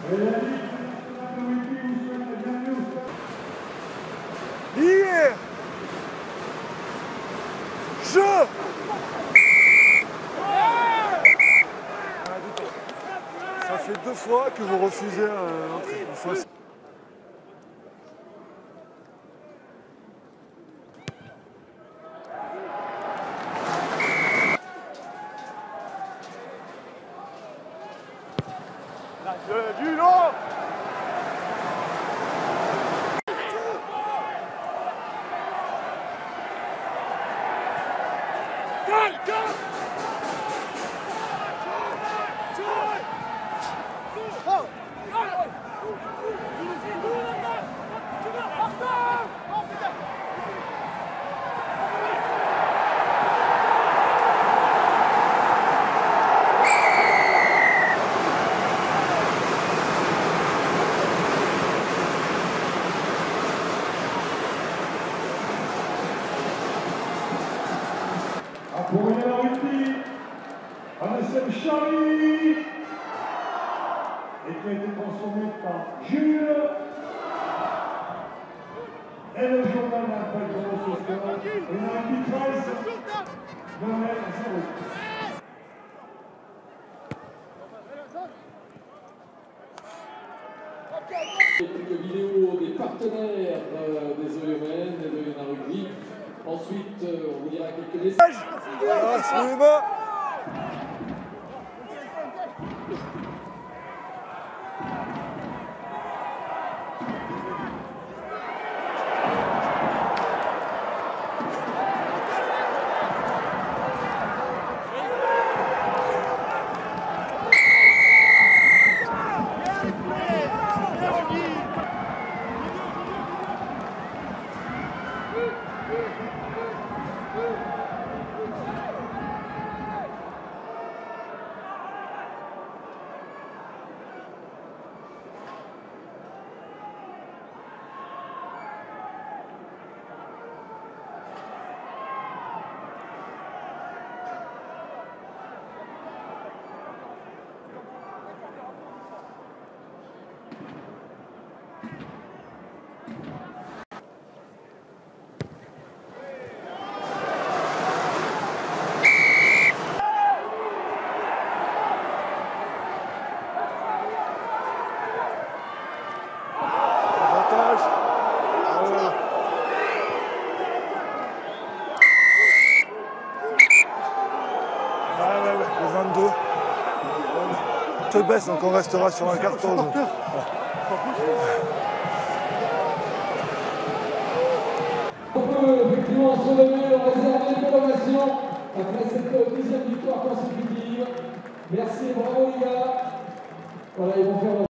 Hier, ça fait 2 fois que vous refusez l'entrée. Du long. Pour une minorité, un SM Charlie, et qui a été transformé par Jules, et le journal n'appelle pour ce score, une arbitresse, Noël 0. Quelques vidéos des partenaires des OEMN et de Yona Rugby. Ensuite, on vous dira quelques messages. Le 22. On te baisse, donc on restera sur un carton. On peut effectivement se lever, on réserve les prolongations après cette 10e victoire consécutive. Merci et bravo les gars. Voilà, ils vont faire